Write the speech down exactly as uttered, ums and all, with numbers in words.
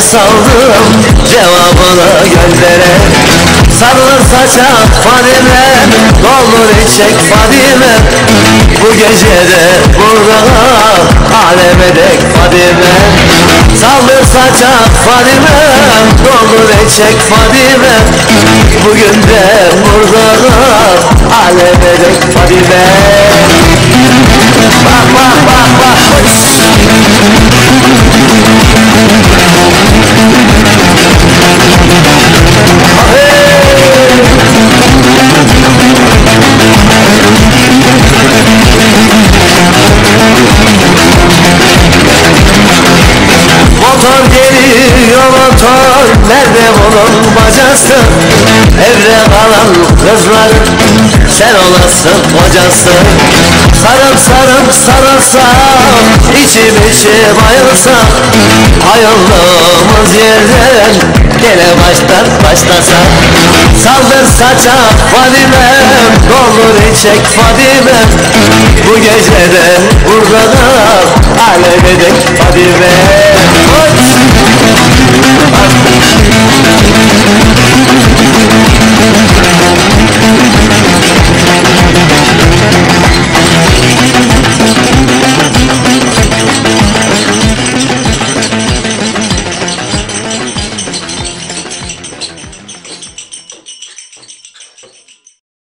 saldım cevabını göndere. Sarılır saça Fadime, doldur içecek Fadime. Bu gecede burada aleme dek Fadime. Saldır saça Fadime, doldur içecek Fadime. Bugün de burada aleme dek Fadime. Bak bak bak bak. Motor geliyor motor, nerede bunun bacası? Evde kalan kızların sen olasın kocası. Sarıp sarıp sarılsam, içim içim ayılsam, ayrıldığımız yerden gene baştan başlasak. Saldır saça Fadime, doldur içecek Fadime. Bu gecede burada da alem edek Fadime. Oy!